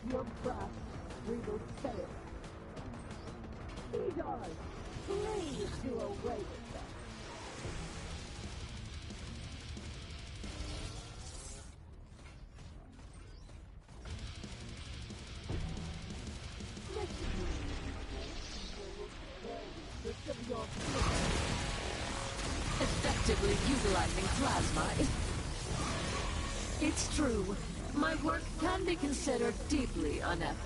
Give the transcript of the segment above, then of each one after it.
your craft, we will fail. Egon, please do away with them. Effectively utilizing plasma. It's true. My work can be considered deeply unethical.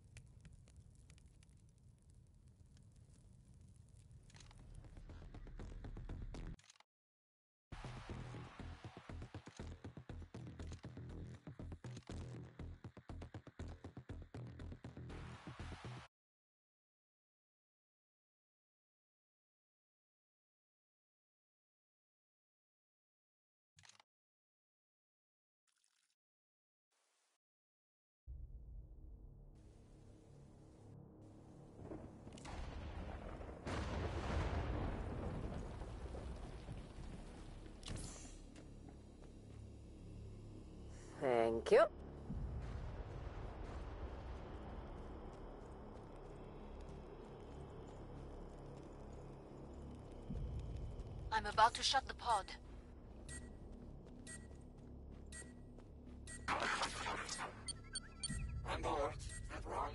Thank you. I'm about to shut the pod. On board. Not wrong.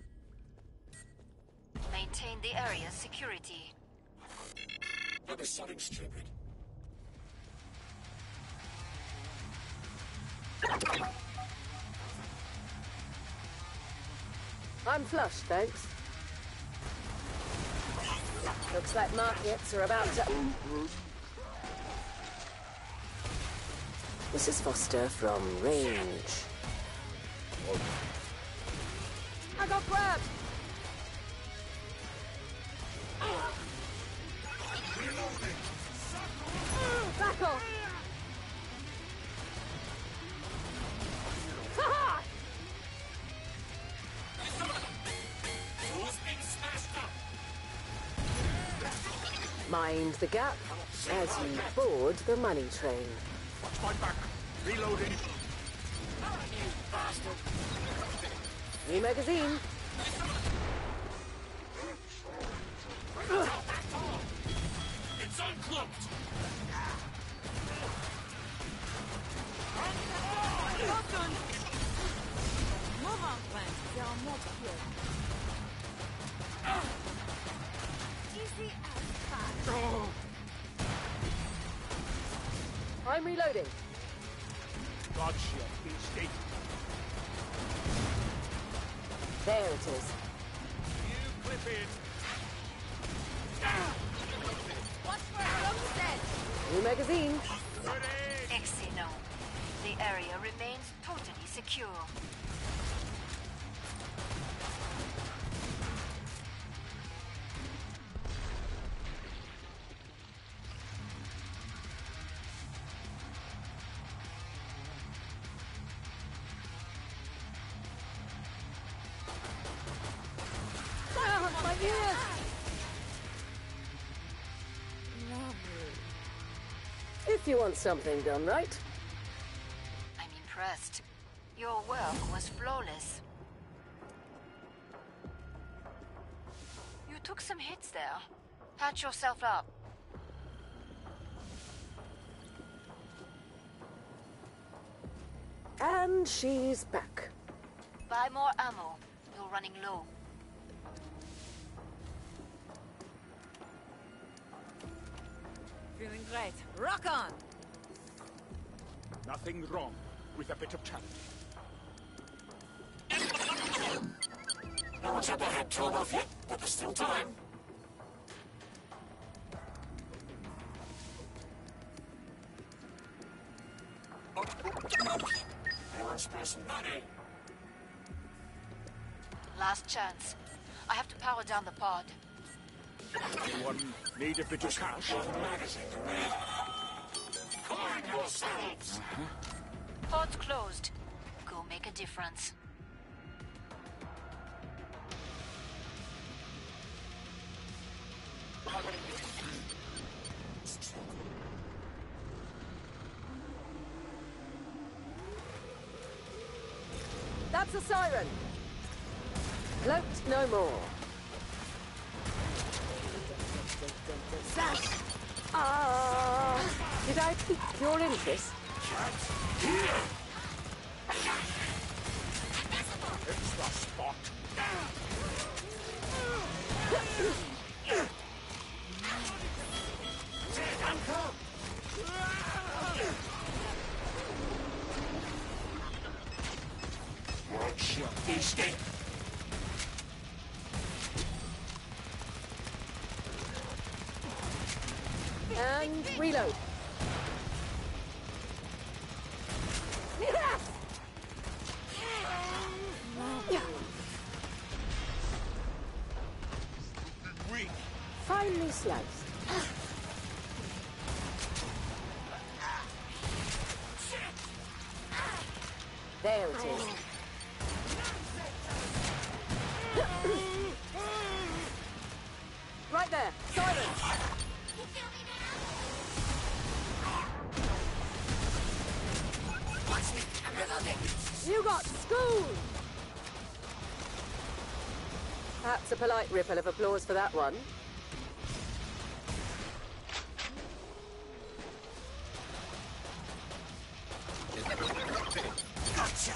Maintain the area's security. That is something stupid. I'm flush, thanks. Looks like markets are about to... Mrs. Foster from range. I got grabbed! Back off! Ha-ha! Mind the gap as you board the money train. Watch my back. Reloading. New magazine. It's uncloaked. I'm reloading. Gotcha, beastie. There it is. You clip in. Watch for Homestead! New magazine. Exino. The area remains totally secure. My ears! If you want something done right. I'm impressed. Your work was flawless. You took some hits there. Patch yourself up. And she's back. Buy more ammo. You're running low. Feeling great. Rock on! Nothing wrong with a bit of challenge. No one's had their head torn off yet, but there's still time. Anyone spare some money? Last chance. I have to power down the pod. Anyone need a bit of cash? Magazine to read. Coin yourselves! Pod's closed. Go make a difference. That's a siren. Cloaked no more. Sash! Did I pique your interest? It's the spot. Watch your feasting. And reload. Weak. Finely sliced. There it is. Right there. Silence. You got schooled! That's a polite ripple of applause for that one. Gotcha.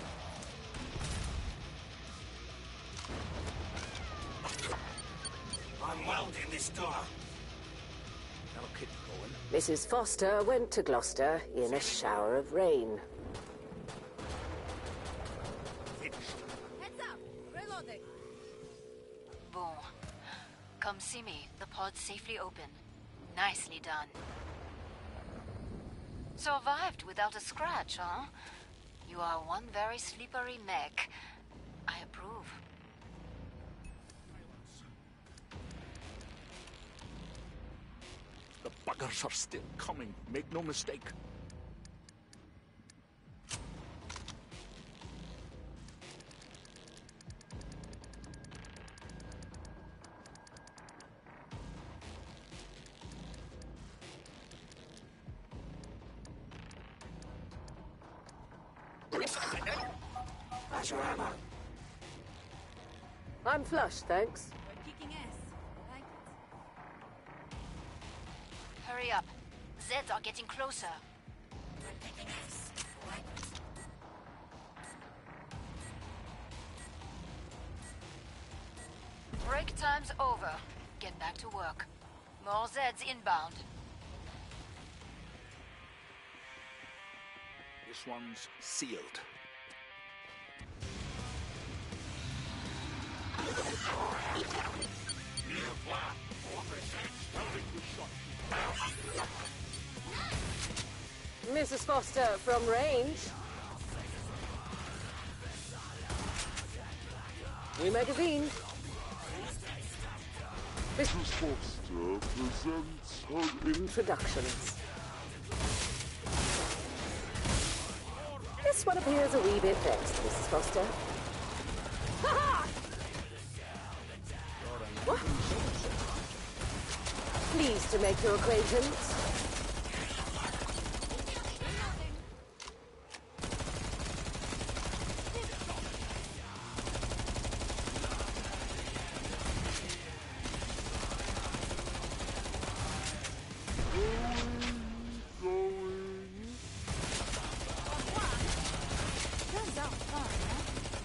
I'm welding this door. That'll keep going. Mrs. Foster went to Gloucester in a shower of rain. Heads up! Reloading! Boom. Come see me. The pod's safely open. Nicely done. Survived without a scratch, huh? You are one very slippery mech. I approve. The buggers are still coming. Make no mistake. That's your ammo. I'm flush, thanks. We're kicking ass. I like it. Hurry up. Zeds are getting closer. Break time's over. Get back to work. More Zeds inbound. This one's sealed. Mrs. Foster from range. New magazine. Mrs. Foster presents her Introductions. This one appears a wee bit vexed, Mrs. Foster. Ha-ha! What? Pleased to make your acquaintance. Turns out fun, huh?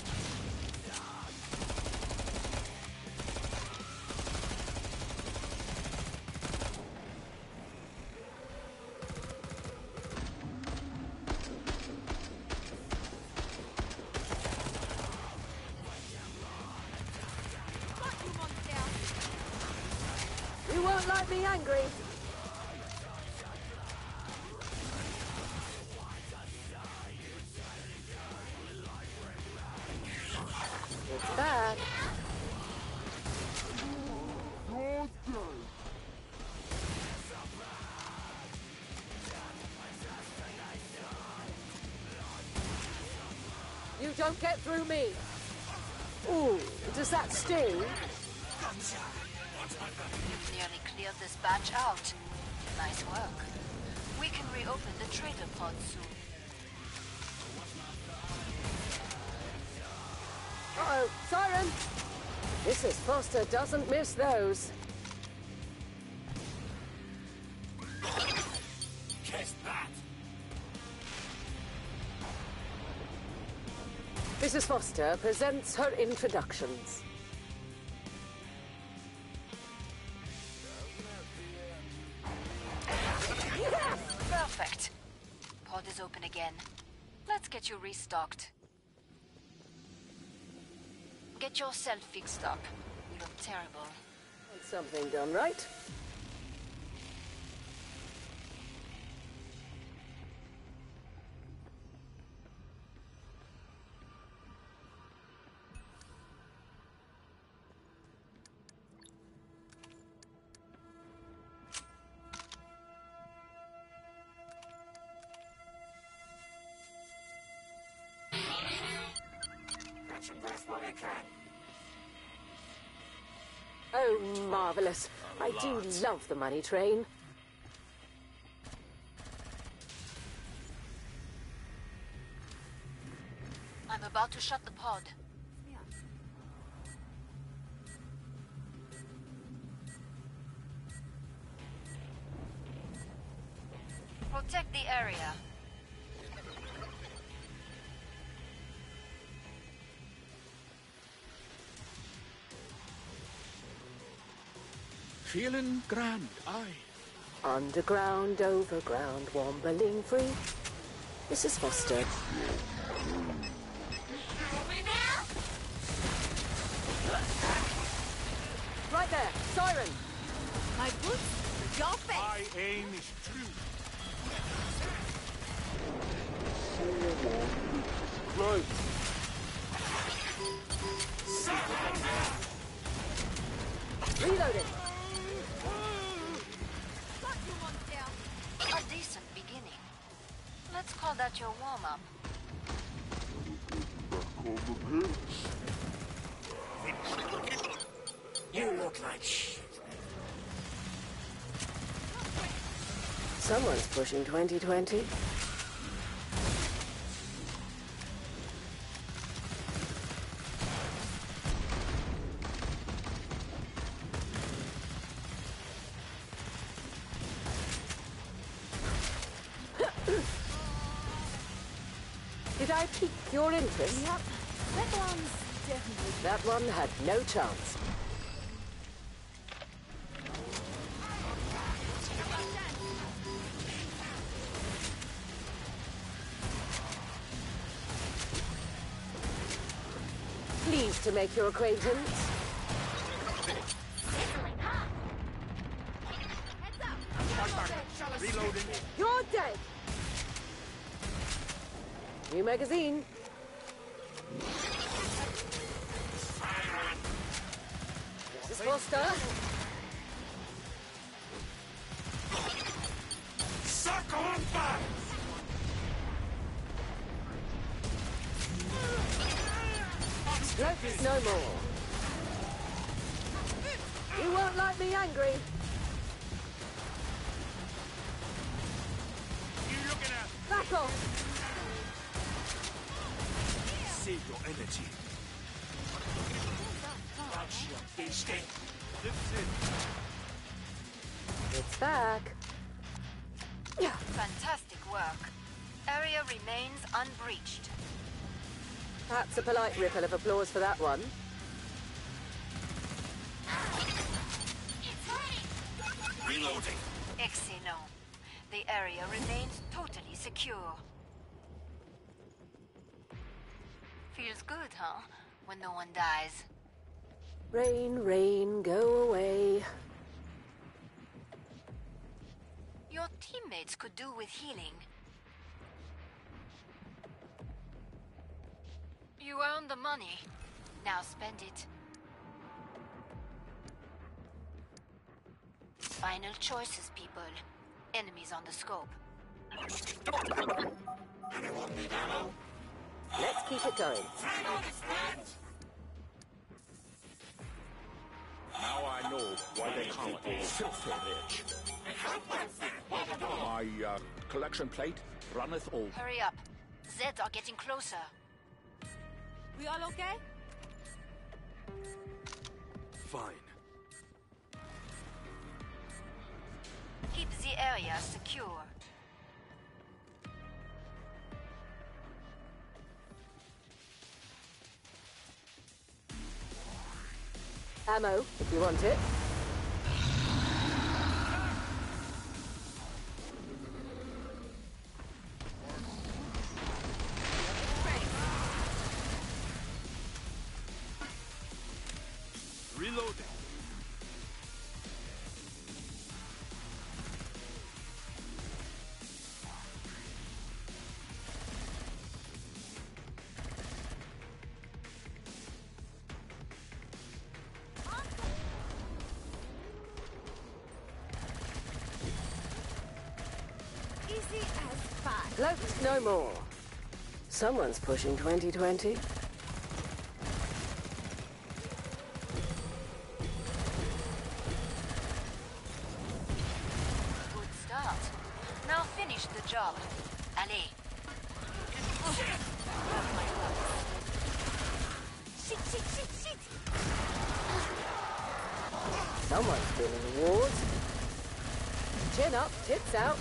You won't like me angry. It's back. You don't get through me. Ooh, does that sting? You've nearly cleared this batch out. Nice work. We can reopen the trader pod soon. Uh-oh. go. Siren! Mrs. Foster doesn't miss those. Guess that. Mrs. Foster presents her introductions. Perfect. Pod is open again. Let's get you restocked. Get yourself fixed up. You look terrible. Something done right. Oh, marvelous. I do love the money train. I'm about to shut the pod. Protect the area. Feeling grand, aye. Underground, overground, wombling free. Mrs. Foster. Right there, Siren! My boots, your face. My aim is true. Right. Reloading! Got you, monster. A decent beginning. Let's call that your warm-up. Back on the pitch. You look like shit. Someone's pushing 2020. Did I pique your interest? Yep. That one's definitely. That one had no chance. Pleased to make your acquaintance. Heads up. Reloading. You're dead! New magazine. Mrs. Foster. Suck on back! Slopes no more. You won't like me angry. You looking at? Back off. Save your energy. Watch your beastie. It's back. Fantastic work. Area remains unbreached. Perhaps a polite ripple of applause for that one. Reloading. Exino. The area remains totally secure. Feels good, huh? When no one dies. Rain, rain, go away. Your teammates could do with healing. You earned the money. Now spend it. Final choices, people. Enemies on the scope. Let's keep it going. Now I know why they call it filthy rich. My collection plate runneth over. Hurry up. Zeds are getting closer. We all okay? fine. Keep the area secure. Ammo, if you want it. Reloading. Easy as pie. Cloaks no more. Someone's pushing 2020. Good start. Now finish the job. Allez. Shit, shit, shit, shit. Someone's feeling the wars. Chin up, tits out.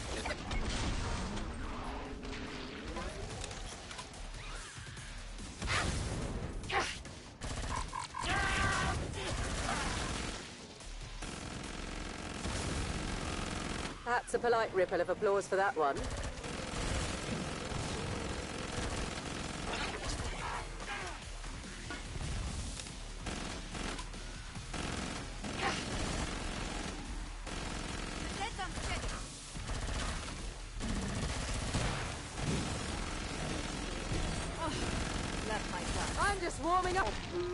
Perhaps a polite ripple of applause for that one. Let them check. Oh, left my gun. I'm just warming up.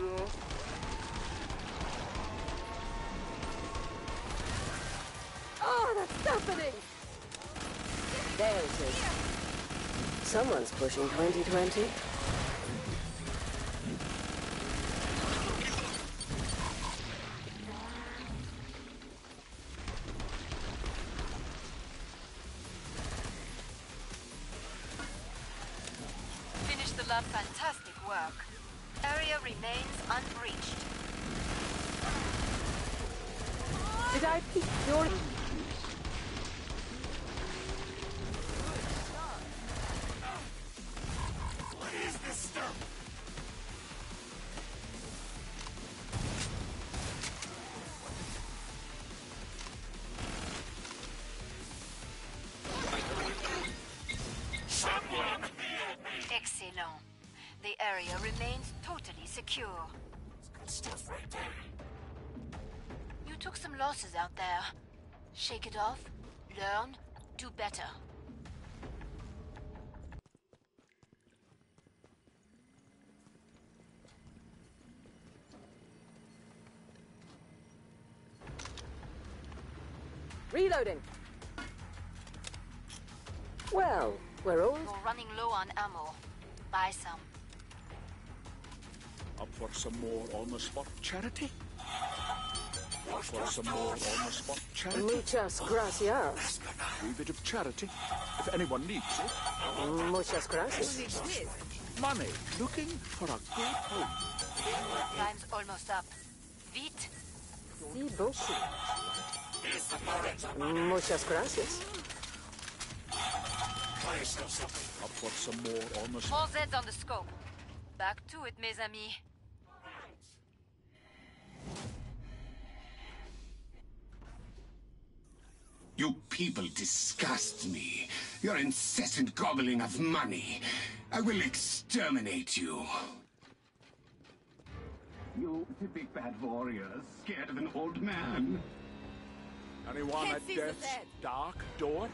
Oh, that's happening! There it is. Someone's pushing 2020. Finish the lab. Fantastic work. Area remains unbreached. Did I peek your... Excellent. The area remains totally secure. Good stuff right there. You took some losses out there. Shake it off, learn, do better. Reloading. Well, we're all... You're running low on ammo. Buy some. Up for some more on-the-spot charity? Up for some more on-the-spot charity? Muchas gracias. A wee bit of charity, if anyone needs it. Muchas gracias. Needs this. Money, looking for a good home. Time's almost up. Vite. Sí, beaucoup. Muchas gracias. Up for some more on-the-spot. More Zeds on the scope. Back to it, mes amis. You people disgust me. Your incessant gobbling of money. I will exterminate you. You big bad warriors, scared of an old man. Anyone Can't at see the death's bed. dark door?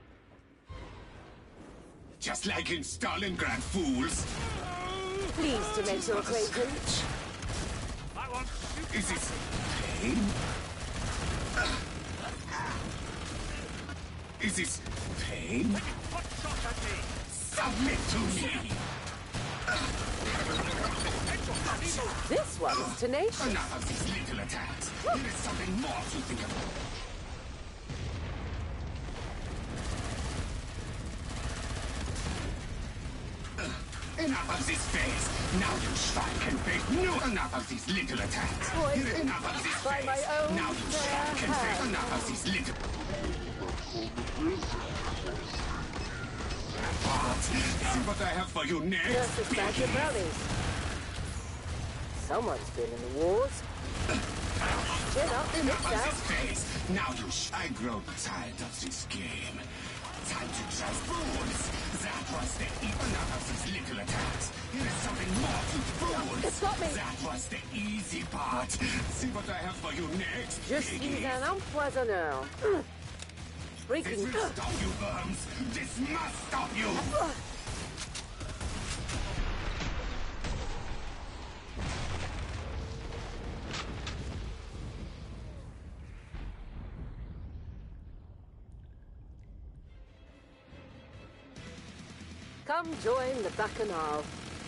Just like in Stalingrad, fools. Pleased to make your acquaintance. I want you. Is this pain? Is this pain? What shot at me? Submit to me! This one's tenacious. Enough of these little attacks. There is something more to think about. Enough of this phase. Now you Schwein can face. No, enough of these little attacks. Poisoned Enough of this by my phase. own Now you Schwein can bare face. hand. Enough of these little. What? See what I have for you next? Just as bad your brownies. Someone's been in the wars. Chin up, Enough lips of out. this phase. Now you I grow tired of this game. Time to try fools. That was the enough of these little attacks. Here is something more to fools. It's got me. That was the easy part. See what I have for you next. Je suis piggy. un empoisonneur. This Freaking. will stop you, worms. This must stop you. Come join the Bacchanal.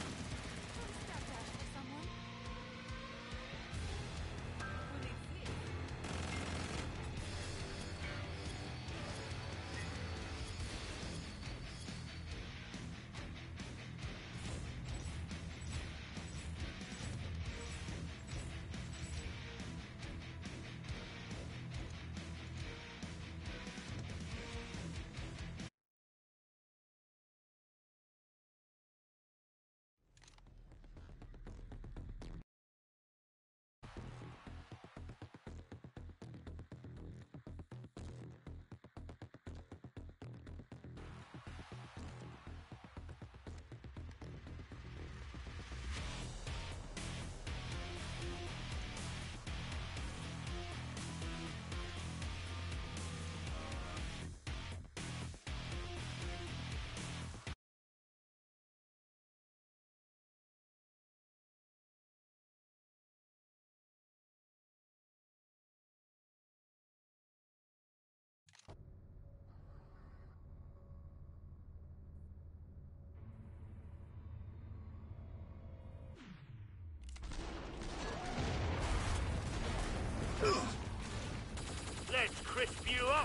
Let's crisp you up.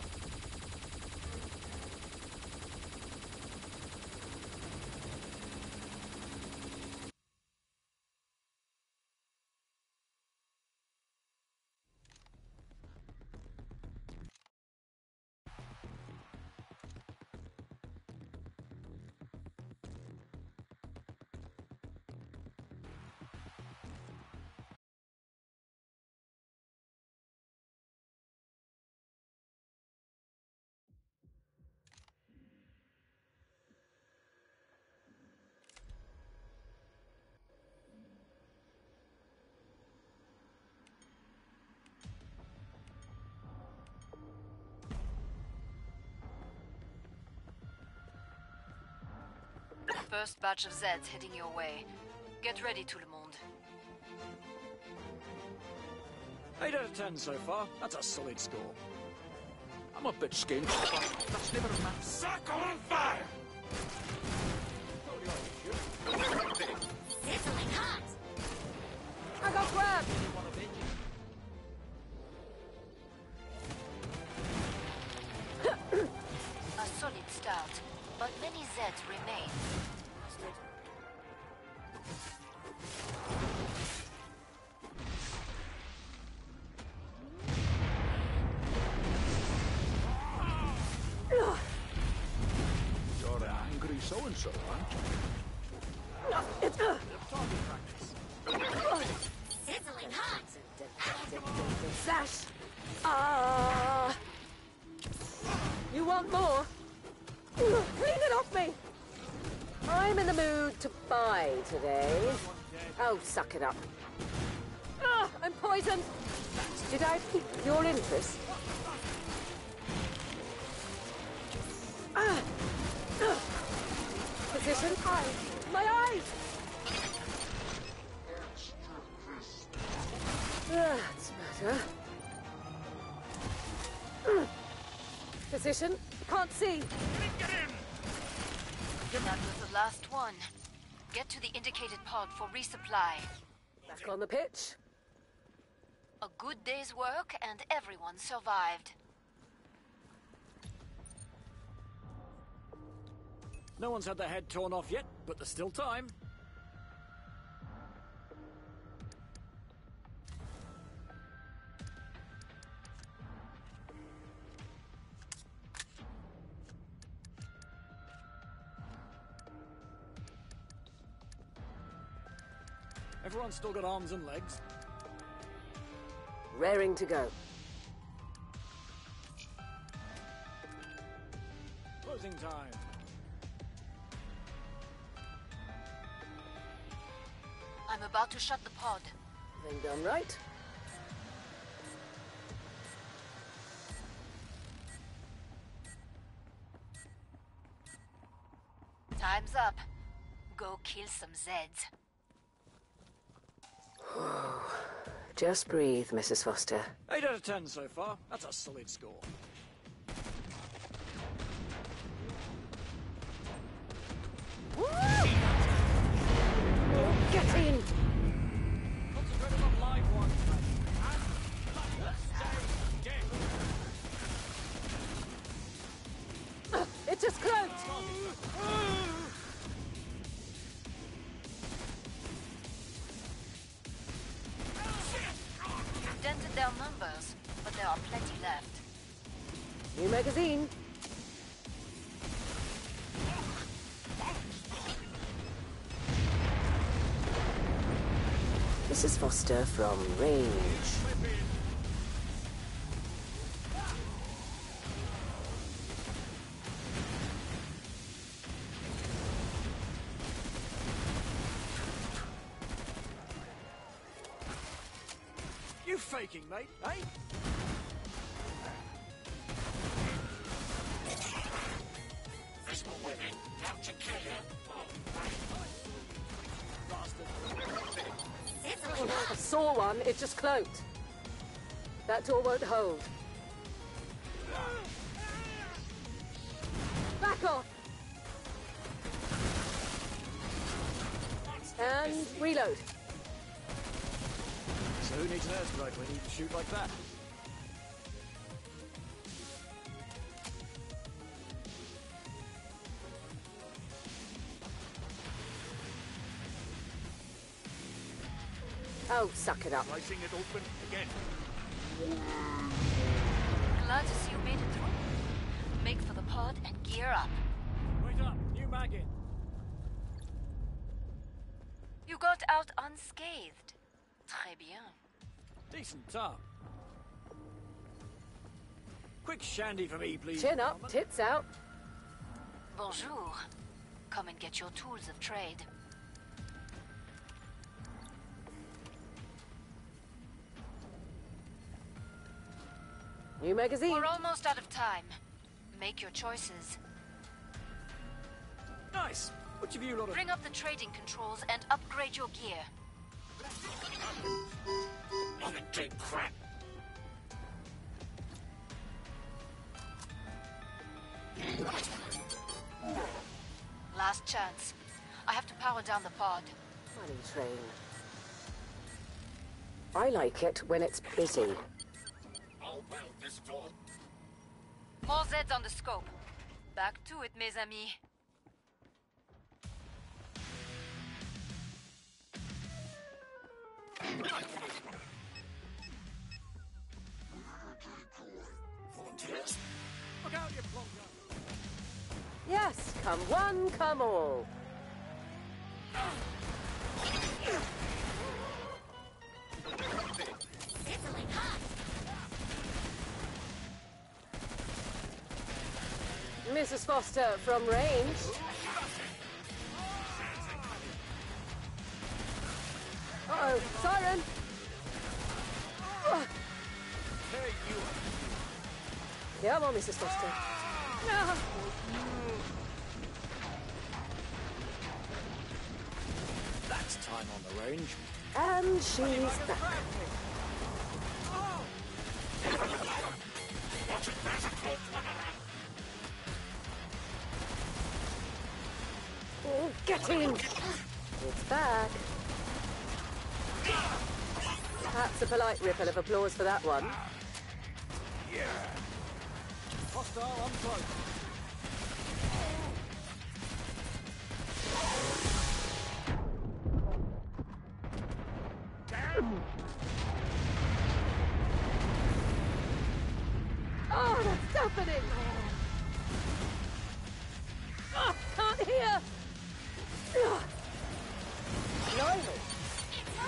First batch of Zeds heading your way. Get ready, tout le monde. 8 out of 10 so far. That's a solid score. I'm a bit skint, but that's never a match. Suck on fire! Sizzling hot! I got grabbed. A solid start, but many Zeds remain. You're an angry so-and-so, aren't you? Sizzling hot! Slash. Ah. You want more? Clean it off me. I'm in the mood to buy today. Oh, suck it up. Ah, I'm poisoned. Did I pique your interest? Ah. Ah. Position. Eyes. My eyes. That's better. Position. Can't see. That was the last one. Get to the indicated pod for resupply. Back on the pitch. A good day's work and everyone survived. No one's had their head torn off yet, but there's still time. Everyone's still got arms and legs. Raring to go. Closing time. I'm about to shut the pod. Thing done right. Time's up. Go kill some Zeds. Just breathe, Mrs. Foster. 8 out of 10 so far. That's a solid score. Get in! Concentrating on live ones. It just closed! You've dented their numbers, but there are plenty left. New magazine. Mrs. Foster from range. You faking, mate, eh? I saw one, it just cloaked. That door won't hold. Back off! And reload. So who needs an airstrike when you can shoot like that? Oh, suck it up. Slicing it open again. Glad to see you made it through. Make for the pod and gear up. Wait up, new mag in. You got out unscathed. Très bien. Decent top. Quick shandy for me, please. Chin up, tits out. Bonjour. Come and get your tools of trade. New magazine. We're almost out of time. Make your choices. Nice. Which of you lot of... Bring up the trading controls and upgrade your gear. What a dead crap. Last chance. I have to power down the pod. Funny train. I like it when it's busy. Oh, well, this door. More Zeds on the scope. Back to it, mes amis. Volunteers? Look out, you plonker. Yes, come one, come all. Sizzling hot. Mrs. Foster from range. Uh-oh, siren! Hey, you... Come on, Mrs. Foster. That's time on the range. And she's back. Oh, get in! It's back. Perhaps a polite ripple of applause for that one. Hostile uncloaked. Oh, that's deafening! Oh, can't hear! Blimey.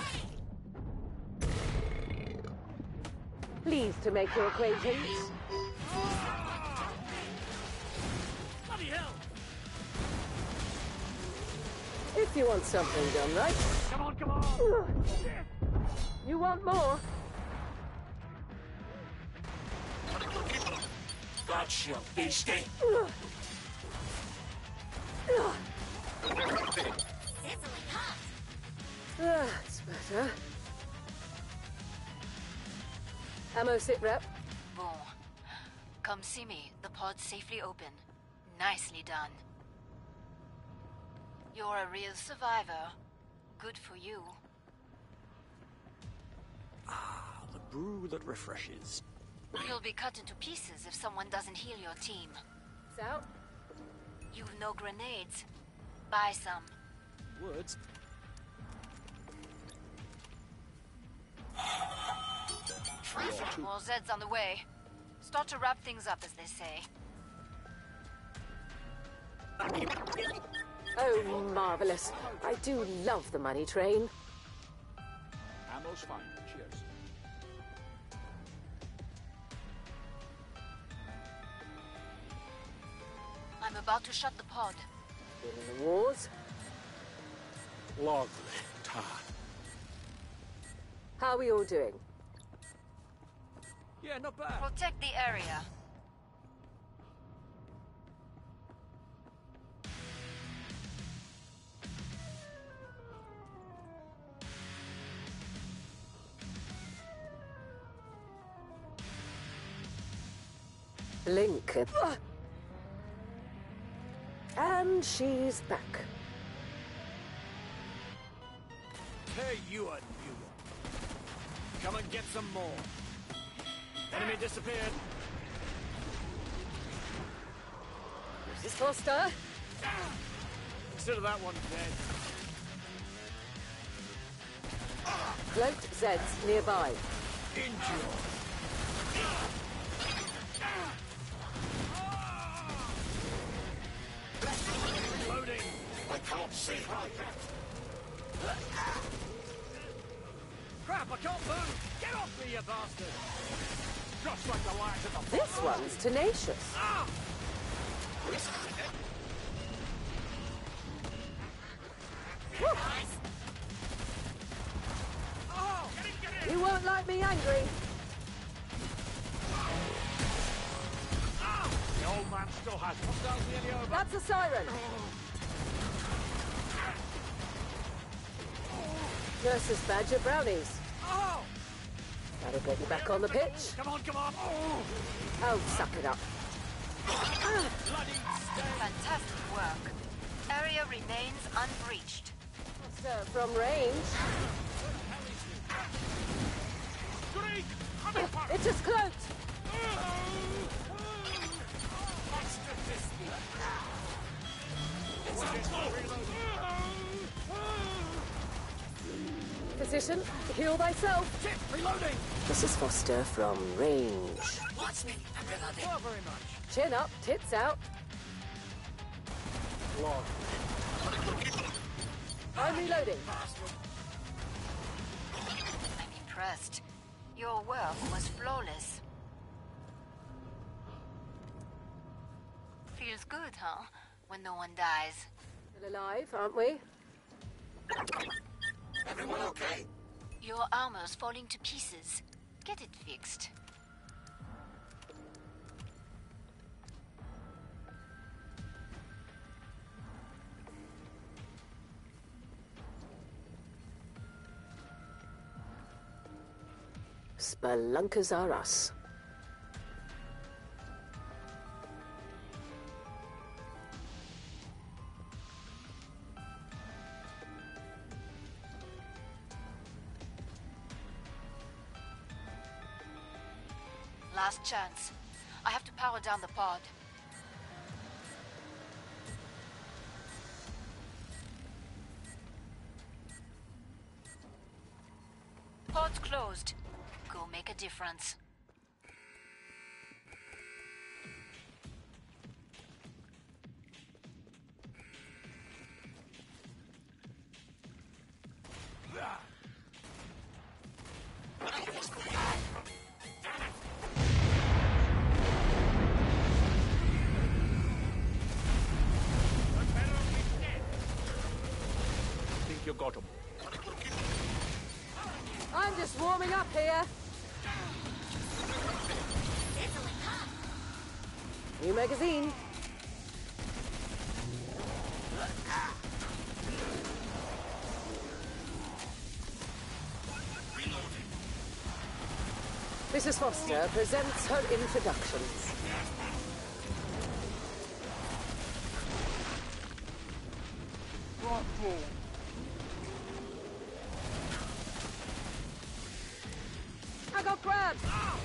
Pleased to make your acquaintance. Bloody hell! If you want something done right. Come on, come on! You want more? Gotcha, beastie. Sizzling hot. That's better. Ammo sit rep. Bon. Come see me. The pod's safely open. Nicely done. You're a real survivor. Good for you. The brew that refreshes. You'll be cut into pieces if someone doesn't heal your team. It's out. You've no grenades. Buy some. Words. More Zeds on the way. Start to wrap things up, as they say. Oh, marvelous. I do love the money train. Ammo's fine. Cheers. I'm about to shut the pod. Been in the wars. Lovely. Tar. How are we all doing? Yeah, not bad. Protect the area. Blink. And she's back. Hey, you a new one. Come and get some more. Enemy disappeared. Is this Foster? Consider that one dead. Cloaked Zeds nearby. Enjoy. Loading. I can't see right now. Crap, I can't move. Get off me, you bastard. Just like the light at the This one's tenacious. Ah! Oh! Get in! You won't like me angry. Ah! The old man still has hostiles nearly over. That's a siren. Nurse's Badger brownies. Oh! That'll get you back on the pitch. Come on, come on! Oh! Oh, suck it up. Bloody stay! Fantastic work. Area remains unbreached. From range. Greek! I'm in fire! It's just cloaked. Position. Heal thyself. Shit! Reloading! Mrs. Foster from range. Watch me. I'm reloading. Not very much. Chin up, tits out. Log. I'm reloading. I'm impressed. Your work was flawless. Feels good, huh? When no one dies. Still alive, aren't we? Everyone okay? Your armor's falling to pieces. Get it fixed. Spelunkers are us. Last chance. I have to power down the pod. Pod's closed. Go make a difference. got 'em. I'm just warming up here. Sizzling hot. New magazine. Mrs. Foster presents her introductions. I got grabbed!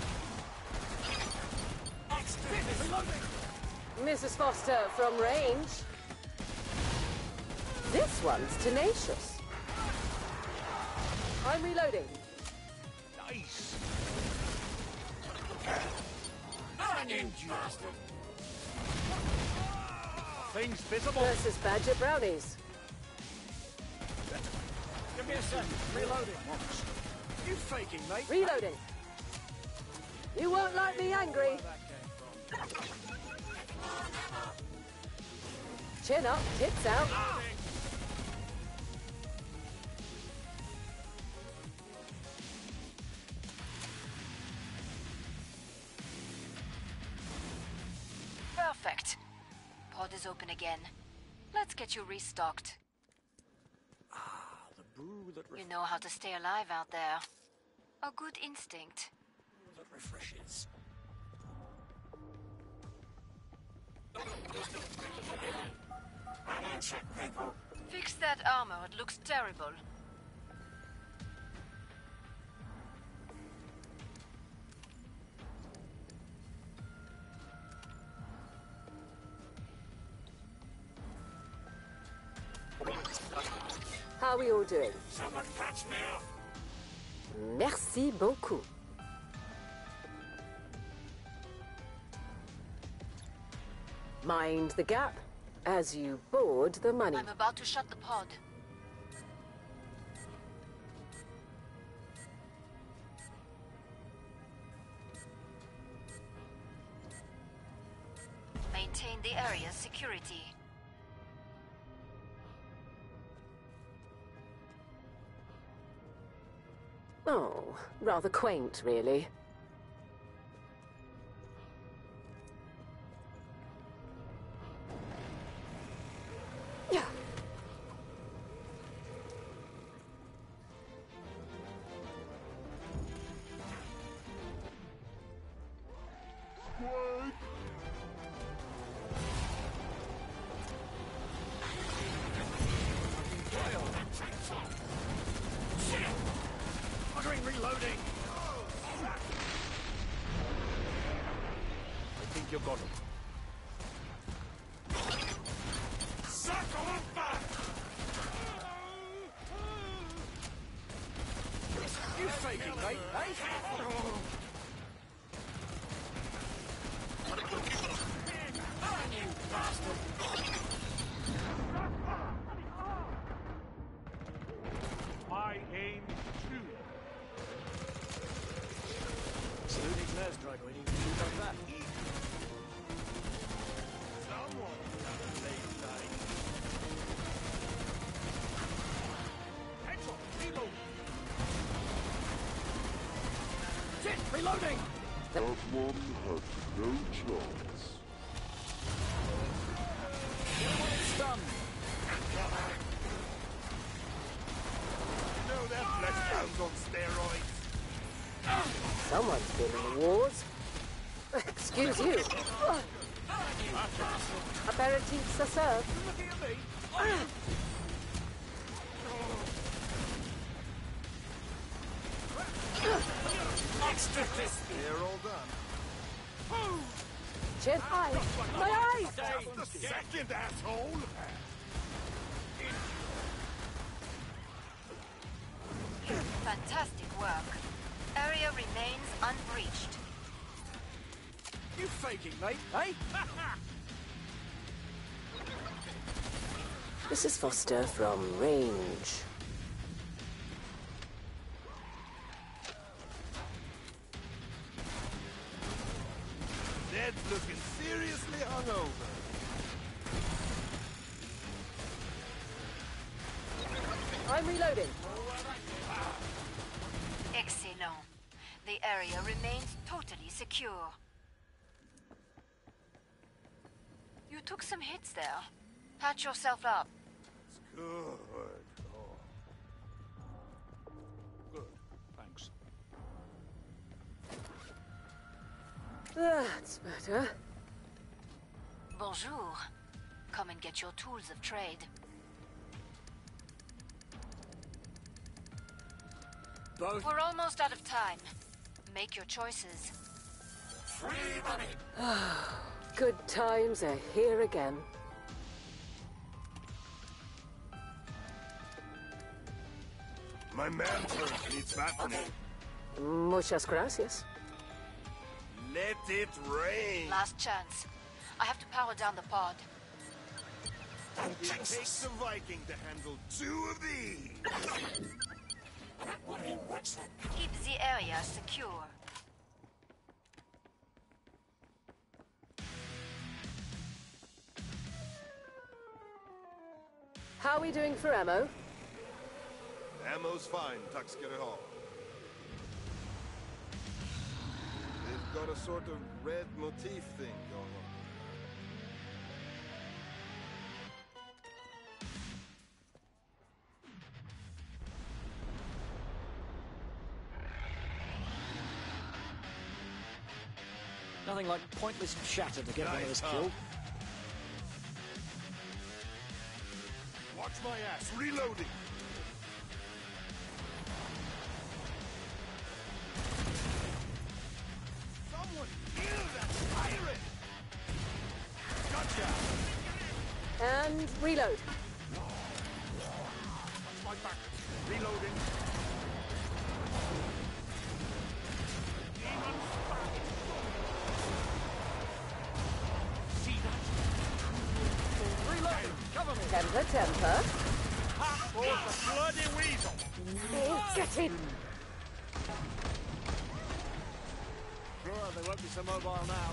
Mrs. Foster from range. This one's tenacious. I'm reloading. Nice. Things visible. Versus Badger Brownies. Give me a second. Reloading. Once. You faking, mate? Reloading. You won't like me angry. Chin up, tits out. Perfect. Pod is open again. Let's get you restocked. The brew that, You know how to stay alive out there. A good instinct. that refreshes. Fix that armor, it looks terrible. How are we all doing? Merci beaucoup. Mind the gap as you board the money. I'm about to shut the pod. Maintain the area's security. Oh, rather quaint, really. Yeah. Ordering reloading. I think you got him. You faking, mate? My aim too. Saluting Nez, Drago. Any shoot on that? Someone got a late night. Headshot, reload. Shit! Reloading! That one had no chance. Stun! No, that flesh pound's on steroids. Someone's been in the wars. Excuse you. Aperitifs are served. Looking at me. Extra crispy! They're all done. Chin high. My eyes! The second asshole. Fantastic work. Area remains unbreached. You faking, mate? Hey? Mrs. Foster from range. Ned's looking seriously hungover. I'm I'm reloading. Excellent. The area remains totally secure. You took some hits there. Patch yourself up. Good. Oh. Good. Thanks. That's better. Bonjour. Come and get your tools of trade. Both. We're almost out of time. Make your choices. Good times are here again. My mantle needs fattening. Muchas gracias. Let it rain. Last chance. I have to power down the pod. It takes a Viking to handle 2 of these. Keep the area secure. How are we doing for ammo? Ammo's fine, tack ska du ha. They've got a sort of red motif thing going on. Nothing like pointless chatter to get one of us killed. Watch my ass, reloading. Someone kill that pirate! Gotcha! And reload. Watch my back. Reloading. Reload! Cover me! Temper, temper. Oh, the bloody weasel! Oh, get in. Sure, they won't be so mobile now.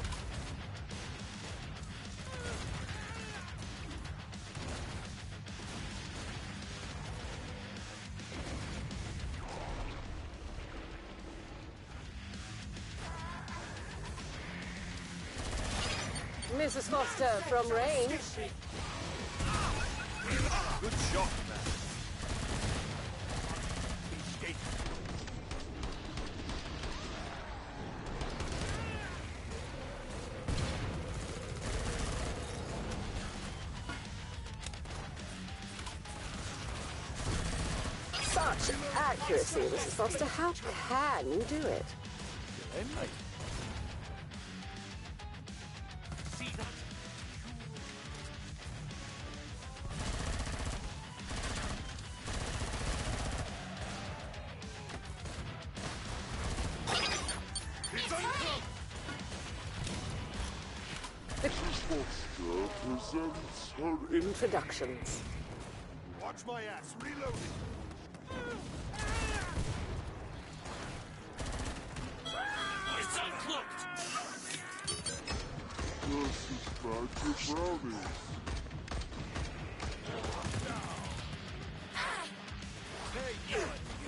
Mrs. Foster from range. Good shot, man. Escape. Such accuracy, Mrs. Foster. How can you do it? In, mate. Foster presents her Introductions. Watch my ass, reloading. It's uncloaked! versus Badger Brownies. Hey, you!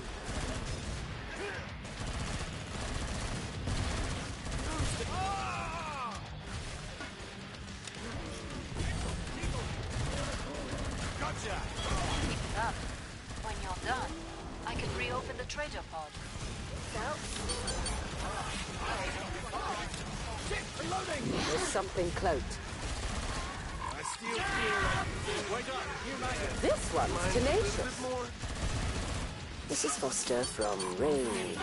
Gotcha! Up. When you're done, I can reopen the trader pod. There's something cloaked. I still feel like... Wait up! You make it! This one's A little tenacious. bit more. Mrs. Foster from range.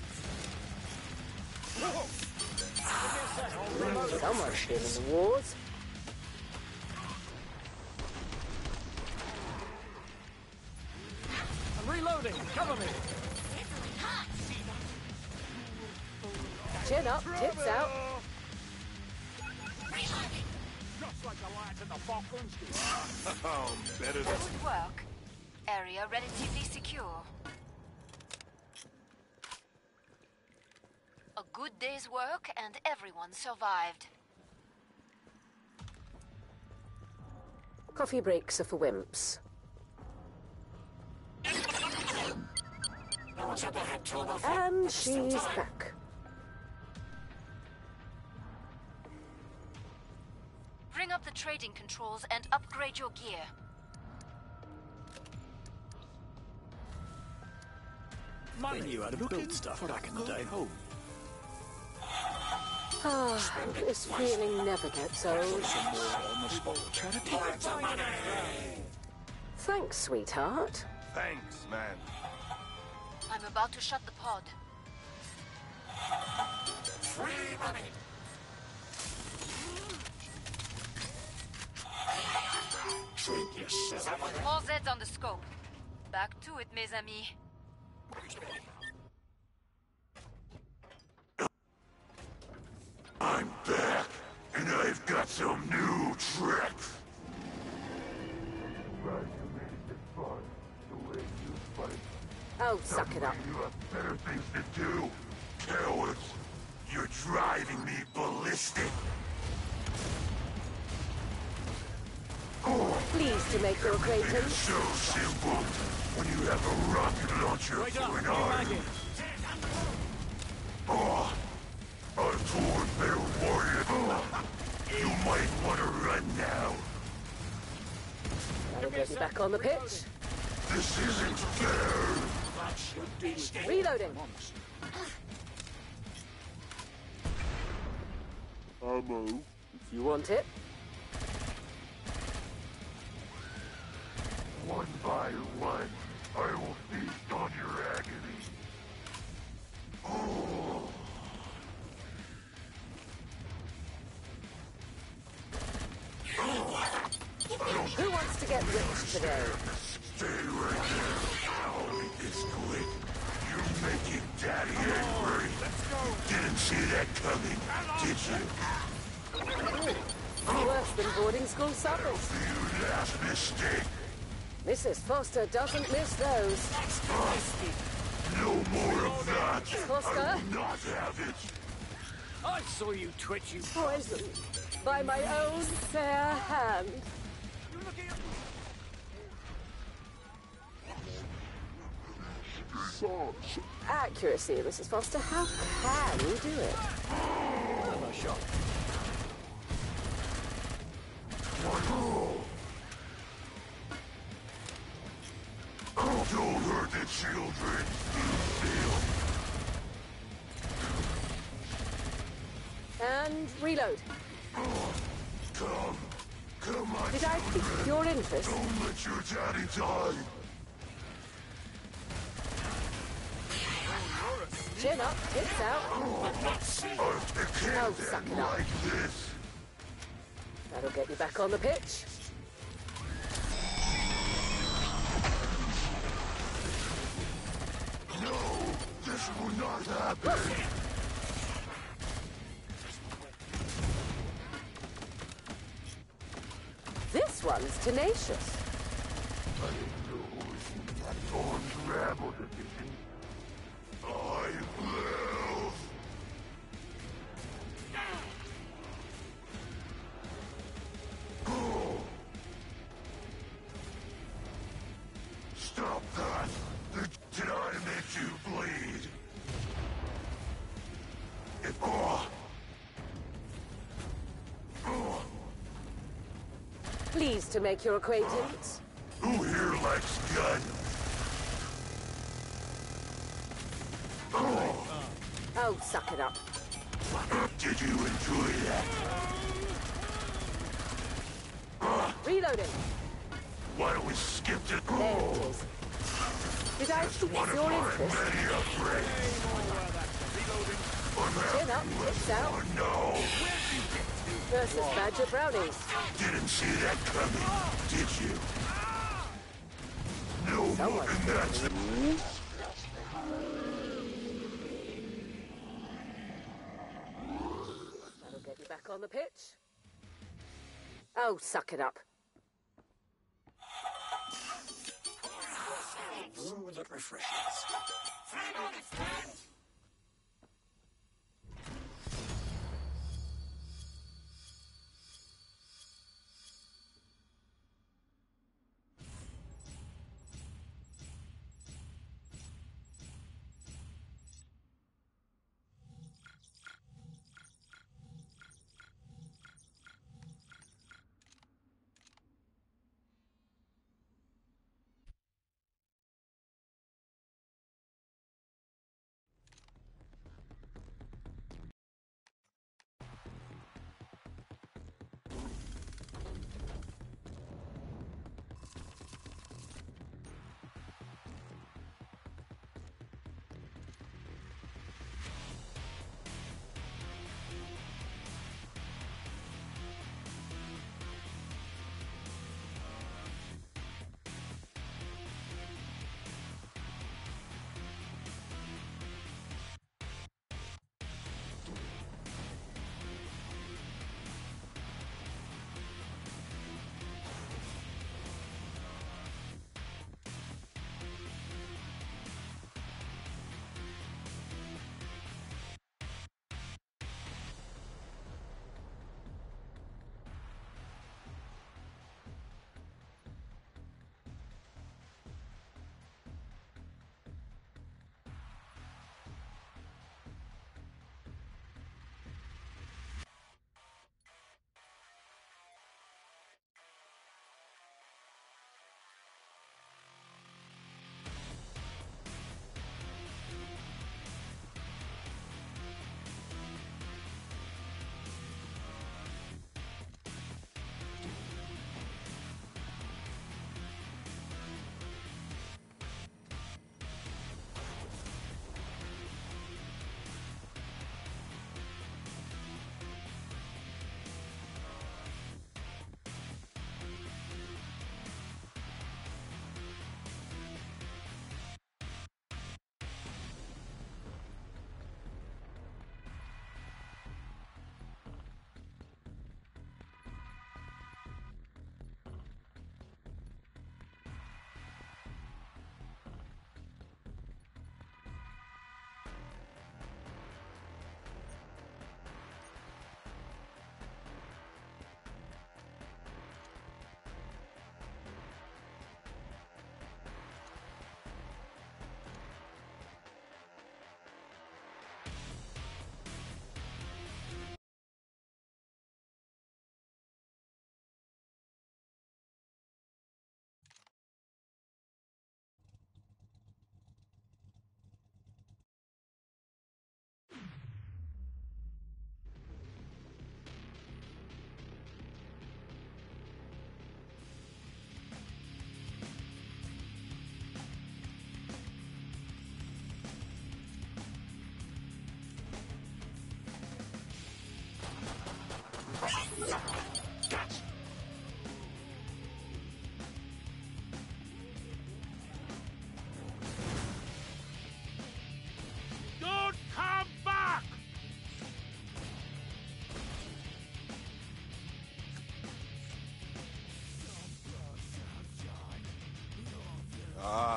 Someone's been in the wars. I'm reloading! Cover me! Chin up, tips out. Just like the lads in the Falklands do. Oh, better than... Good work. Area relatively secure. A good day's work and everyone survived. Coffee breaks are for wimps. And she's back. Bring up the trading controls and upgrade your gear. I knew how to build stuff back in the day. Ah, this feeling never gets old. Some more on the spot charity. Thanks, sweetheart. Thanks, man. I'm about to shut the pod. More Zeds on the scope. Back to it, mes amis. I'm back, and I've got some new tricks. Try to make it fun, the way you fight. Oh, suck it up. You have better things to do, cowards. You're driving me ballistic. Pleased to make your acquaintance. It's so simple when you have a rocket launcher for an arm. Oh, a torn warrior. Oh, you might want to run now. That'll get you back on the pitch. This isn't fair. Reloading. Ammo. If you want it. One by one, I will feast on your agony. Oh. Who wants to get rich today? Stay right there. I'll make this quick. You're making Daddy angry. Let's go. Didn't see that coming, did you? Worse than boarding school suppers. Your last mistake. Mrs. Foster doesn't miss those. No more of that. Foster? I will not have it. I saw you twitch, you. Poisoned by my own fair hand. Accuracy, Mrs. Foster. How can you do it? Another shot. Don't hurt the children. And reload. Come on. Did I pique your interest? Don't let your daddy die. Chin up, hips out. I can't suck end it up. like this. That'll get you back on the pitch. No, this will not happen. This one's tenacious. Unravel the vision. I will. Stop that! Did I make you bleed? Pleased to make your acquaintance. Who here likes gun? Oh, suck it up. Did you enjoy that? Reloading. Why don't we skip to There it is. Did I pique your interest? many upgrades? Chin up, hips out. Oh no! Versus Badger Brownies. Didn't see that coming, did you? No more than that. That'll get you back on the pitch. Oh, suck it up. Brew that refreshes.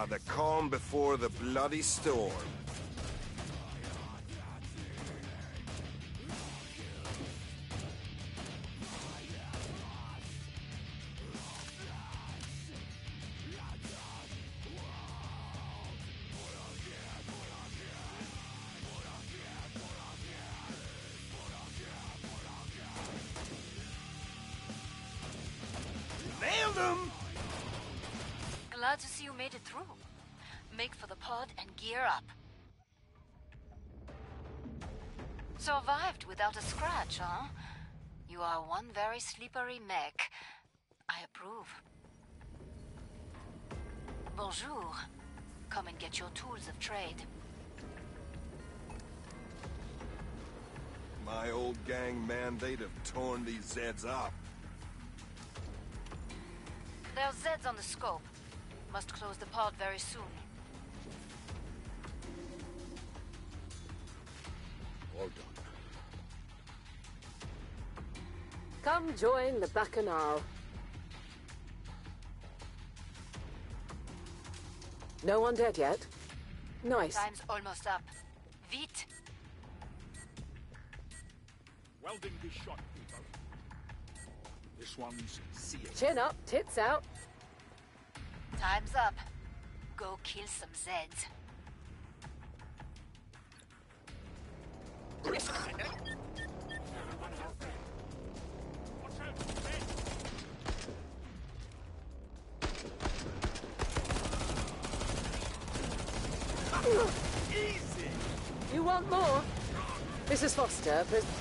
the calm before the bloody storm. Nailed him! Glad to see you made it through. Make for the pod and gear up. Survived without a scratch, huh? You are one very slippery mech. I approve. Bonjour. Come and get your tools of trade. My old gang man, they'd have torn these Zeds up. There are Zeds on the scope. Must close the pod very soon. Well done. Come join the Bacchanal. No one dead yet? Nice. Time's almost up. Vite! Welding this shot, people. This one's sealed. Chin up, tits out. Time's up. Go kill some Zeds. Easy! You want more? Mrs. Foster,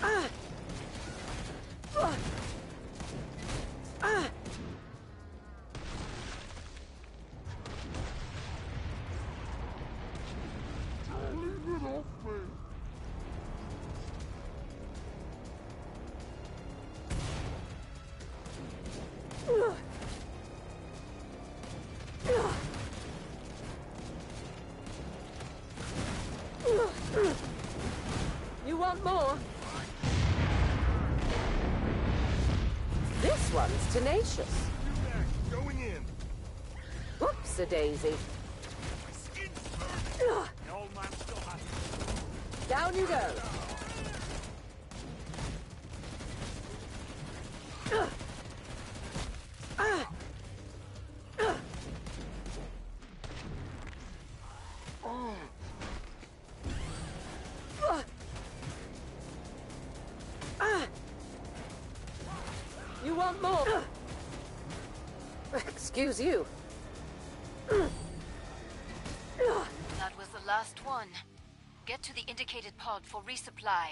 You want more? This one's tenacious. Going in. Whoops-a-daisy. My skin's burning. The old man still has it. Down you go. You want more? Excuse you. That was the last one. Get to the indicated pod for resupply.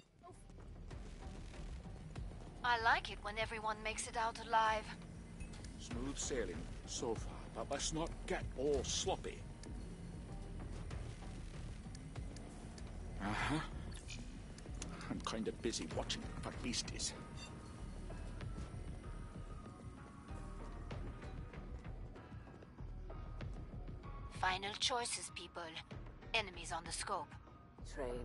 I like it when everyone makes it out alive. Smooth sailing so far, but let's not get all sloppy. Uh-huh. I'm kind of busy watching for beasties. Final choices, people. Enemies on the scope. Train.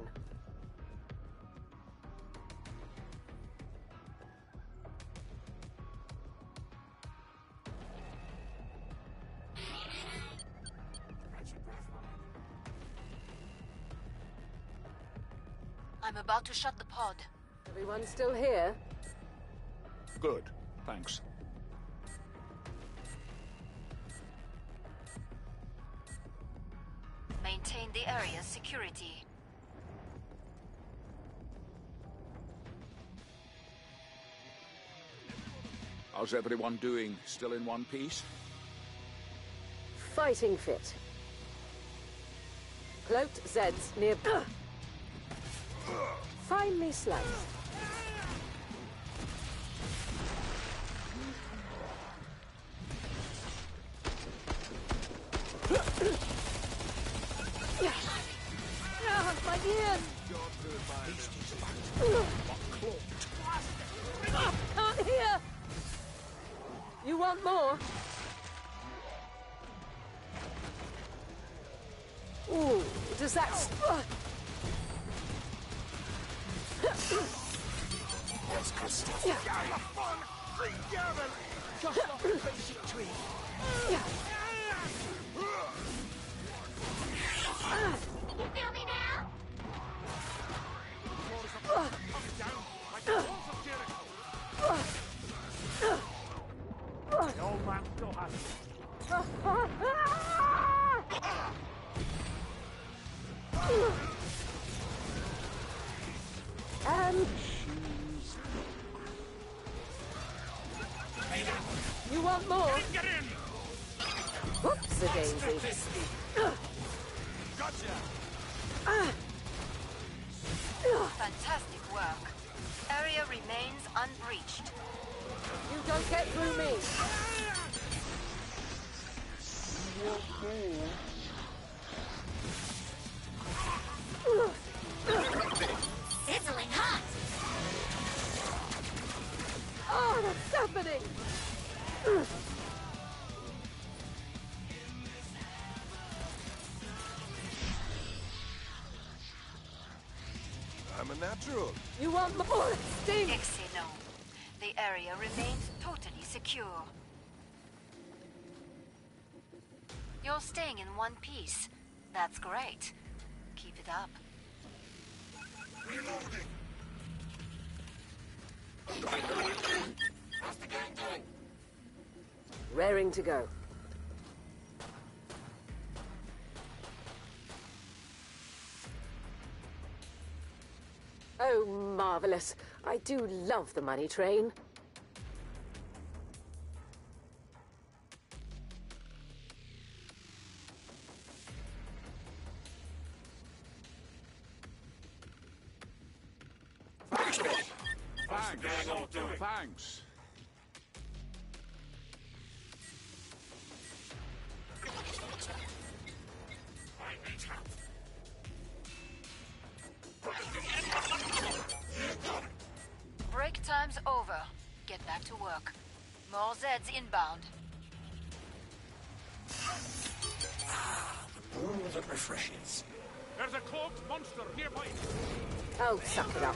I'm about to shut the pod. Everyone still here? Good, thanks. Maintain the area's security. How's everyone doing? Still in one piece? Fighting fit. Cloaked Zeds near... Finely sliced. My ears! Can't hear! You want more? Ooh, does that... You feel me now? The old man still has it. And you want more? Get in! Whoops, a daisy. Gotcha! Fantastic work. Area remains unbreached. You don't get through me. Sizzling hot! Oh, that's happening. I'm a natural. You want more? Sting! Excellent. The area remains totally secure. You're staying in one piece. That's great. Keep it up. Raring to go. Oh, marvelous. I do love the money train. Thanks. Break time's over. Get back to work. More Zeds inbound. World that refreshes. There's a cloaked monster nearby. Oh, suck it up.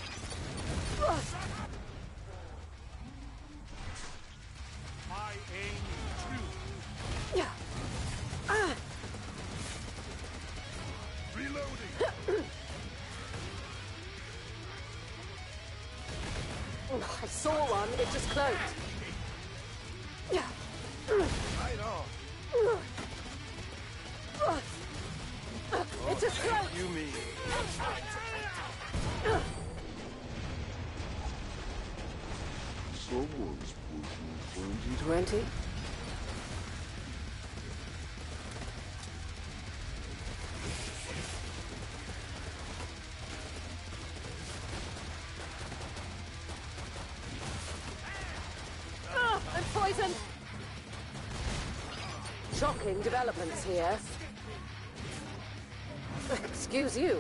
My aim is true. Yeah. Reloading. Oh, I saw one. It just closed. Yeah. Right on. It just closed. You mean? Someone's pushing 20? I'm poisoned! Shocking developments here. Excuse you.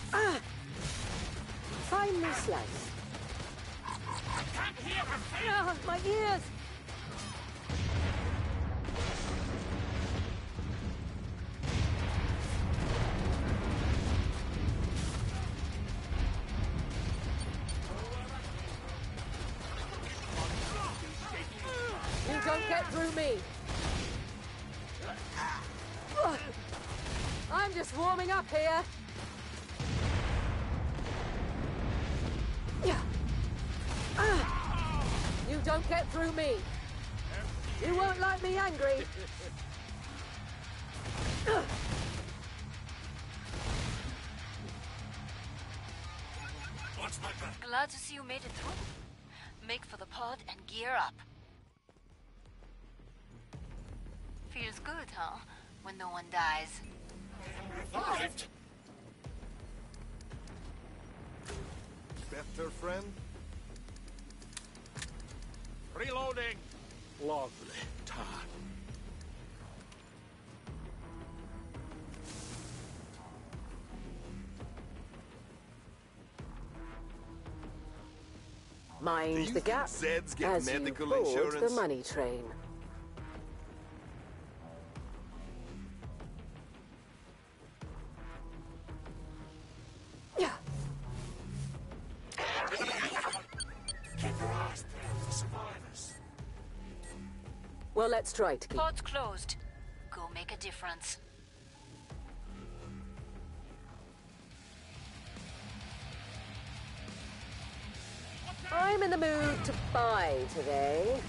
Finely sliced. My ears! You don't get through me. I'm just warming up here. You don't get through me. You won't like me angry. Glad to see you made it through. Make for the pod and gear up. Feels good, huh? When no one dies. revived. Better friend? Reloading. Lovely time. Mind the gap Zeds get as you medical board insurance? the money train. Yeah. Keep your eyes peeled for survivors. Well, let's try to keep. Pod's closed. Go make a difference. in the mood to buy today.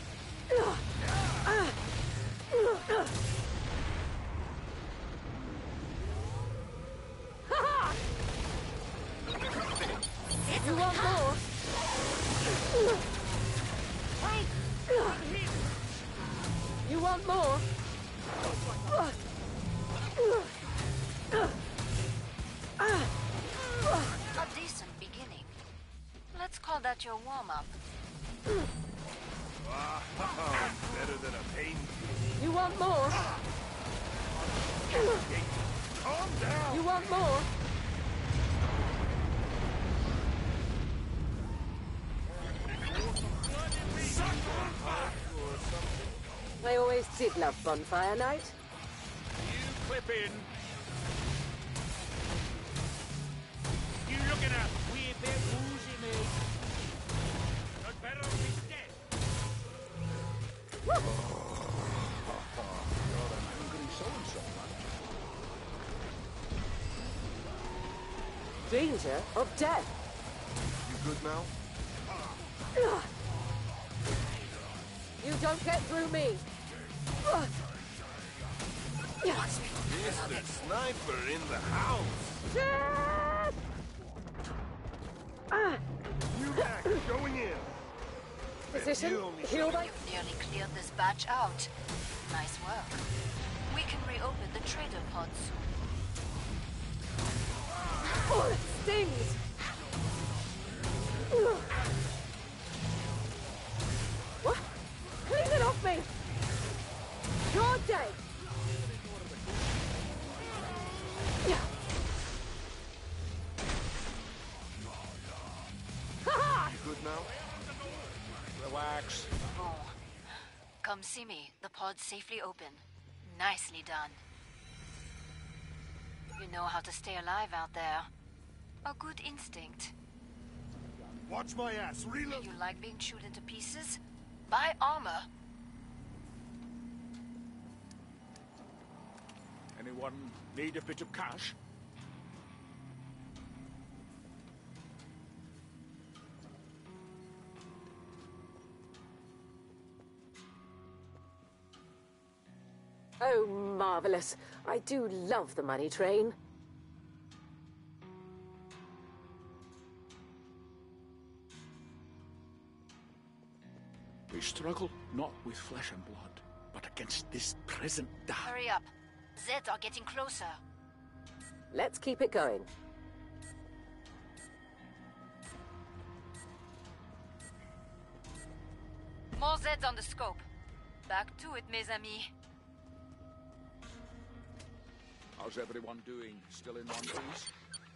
You want more? You want more? A decent beginning. Let's call that your warm-up. Wow, better than a pain. You want more? Calm down. You want more? I always did love bonfire night. You clip in. You looking at we a bit woozy, mate. Not better off he's dead. God, I'm hungry so-and-so, man. Danger of death. You good now? You don't get through me. Mr. Sniper in the house. You back, going in. Position, You only heal my... You've nearly cleared this batch out. Nice work. We can reopen the trader pod soon. Oh, it stings! What? Clean it off me! Your day! Ha-ha! You good now? Relax. Boom. Come see me. The pod's safely open. Nicely done. You know how to stay alive out there. A good instinct. Watch my ass. Reload. You like being chewed into pieces? Buy armor. Anyone need a bit of cash? Oh, marvelous. I do love the money train. We struggle not with flesh and blood, but against this present dark. Hurry up. Zeds are getting closer. Let's keep it going. More Zeds on the scope. Back to it, mes amis. How's everyone doing? Still in one piece?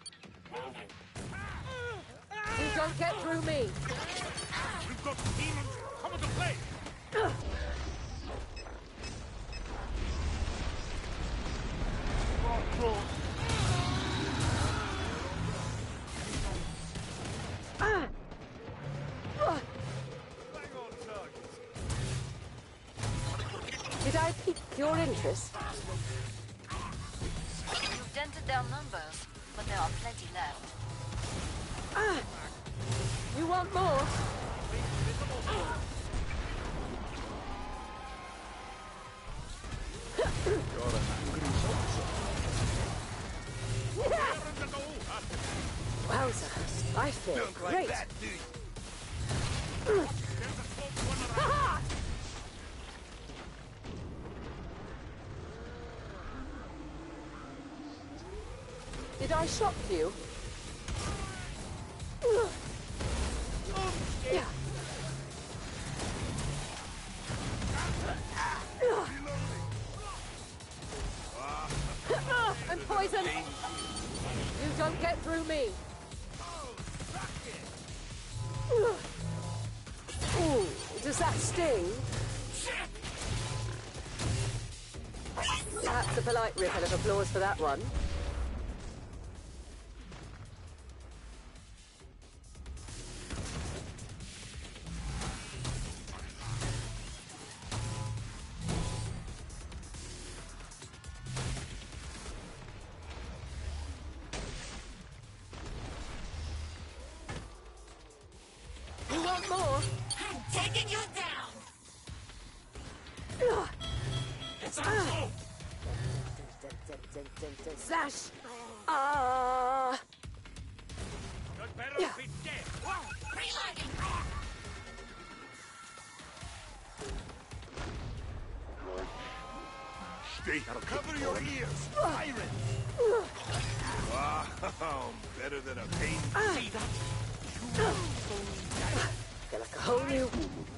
You don't get through me. We've got demons coming to play. Bang on target. Did I pique your interest? You've dented their numbers, but there are plenty left. You want more? You're an angry so-and-so. Wowza, I feel Don't great. like that, do you? Ha-ha! Did I shock you? Yeah. I'm poisoned. You don't get through me. Ooh, does that sting? Perhaps a polite ripple of applause for that one. You want more? I'm taking you down. It's a go! Slash! You'd better be dead. Reloading. Stay. Cover your ears, pirate! Wow, better than a pain. See that? Feel like a whole new...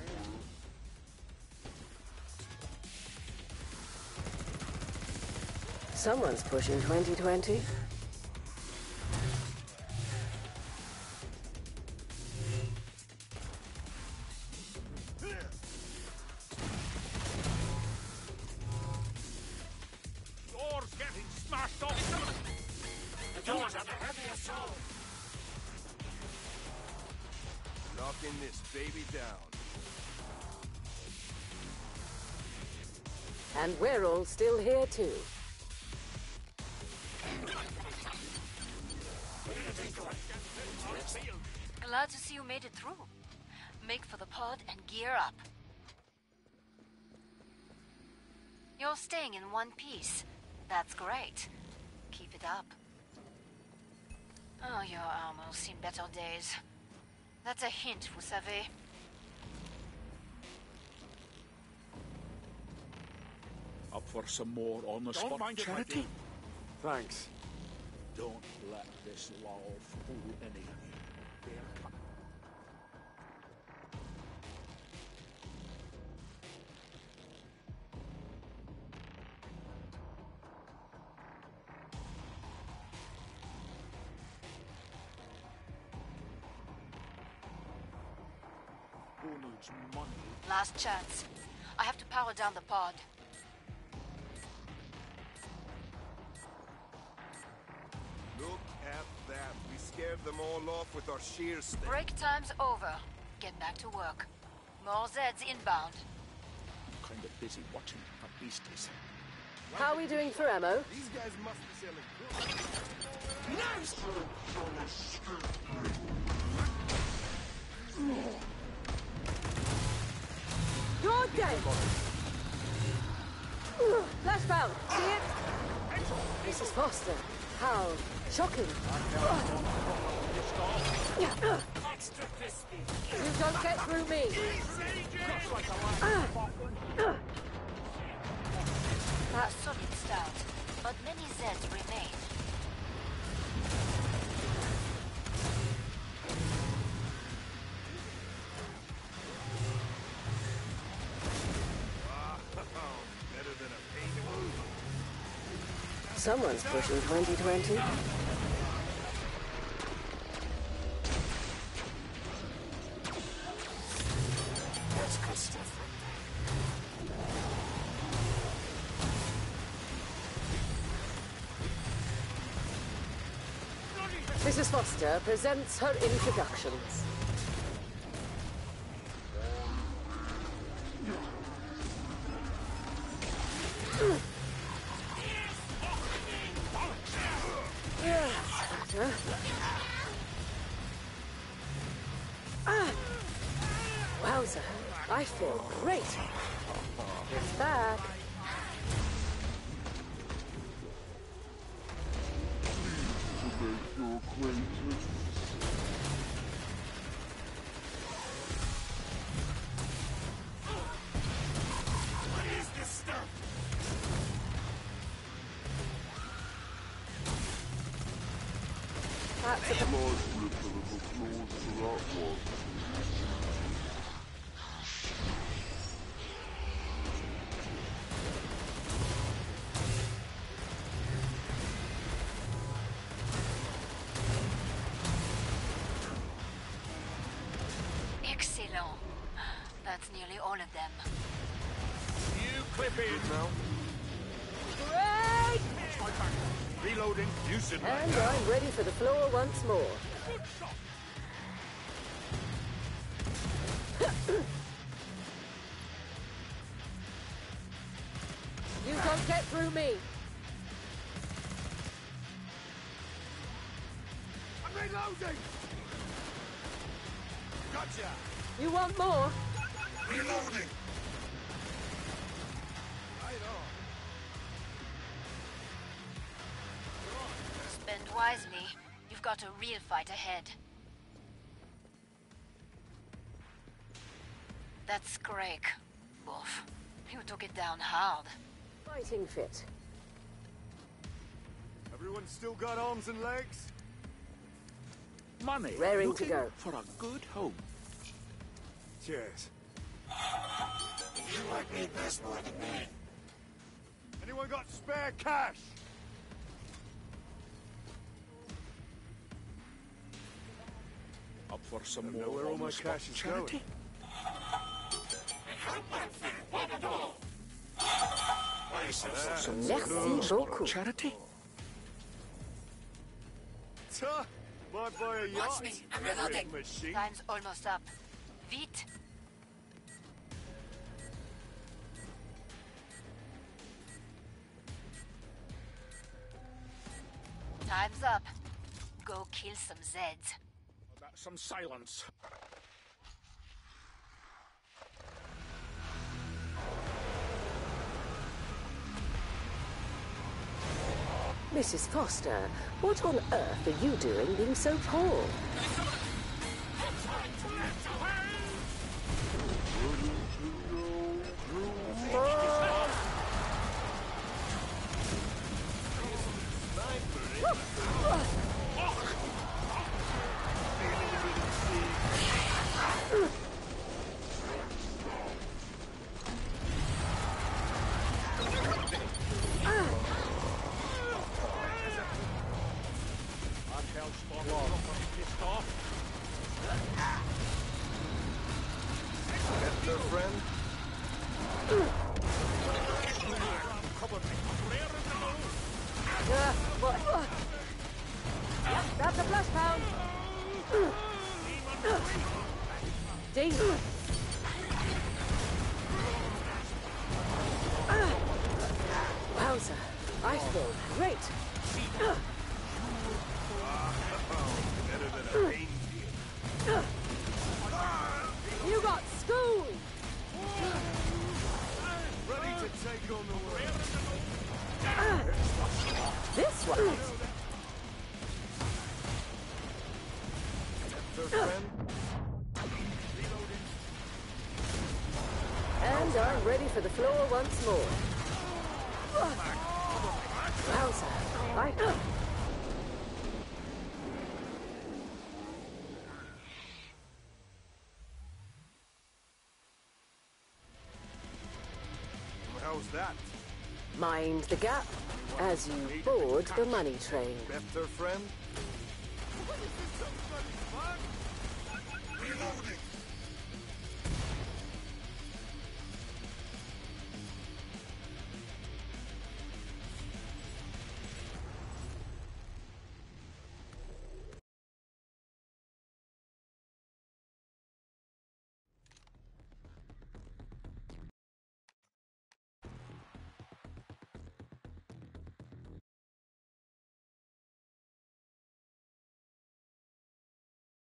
Someone's pushing 2020. Door's getting smashed off. The doors are the heavy assault. Knocking this baby down. And we're all still here too. Glad to see you made it through. Make for the pod and gear up. You're staying in one piece. That's great. Keep it up. Oh, your armor's seen better days. That's a hint, vous savez. Up for some more on the spot mind if I charity? do. Thanks. Don't let this law fool any of you. Fair cut. Who needs money? Last chance. I have to power down the pod. Look at that. We scared them all off with our sheer stick. Break time's over. Get back to work. More Zeds inbound. I'm kind of busy watching for beasties. How are we doing for ammo? These guys must be selling good. You're dead! Flashbound, see it? Mrs. Foster, how shocking. Extra crispy. You don't get through me. A solid start, but many Zeds remain. Better than a pain. Someone's pushing 2020. That's good stuff. Mrs. Foster presents her introductions. Wowza, I feel great. It's back. What is this stuff? That's a Excellent. That's nearly all of them. You clip in. Now, great! Reloading. You should like And that. I'm ready for the floor once more. Good shot. You don't get through me. I'm reloading! Gotcha! You want more? Reloading! Spend wisely. You've got a real fight ahead. That's Scrake. Wolf. You took it down hard. Fighting fit. Everyone still got arms and legs? Money. Raring to looking go. For a good home. Cheers. You like me best more than me. Anyone got spare cash? Up for some Don't more know where all my on-the-spot cash is charity? Some Merci on-the-spot beaucoup. charity? Tuh! Might buy a yacht. Watch me, I'm reloading. Brick machine. Time's almost up. Vite. Time's up. Go kill some Zeds. That's some silence. Mrs. Foster, what on earth are you doing being so poor? Their friend? What? Yep, that's a flash pound. Danger. Wowza. I feel great. You got schooled. Ready to take on the world. This one. Their friend? And I'm ready for the floor once more. Wowza. I... How's that? Mind the gap as you board the money train. Left their friend? Reloading!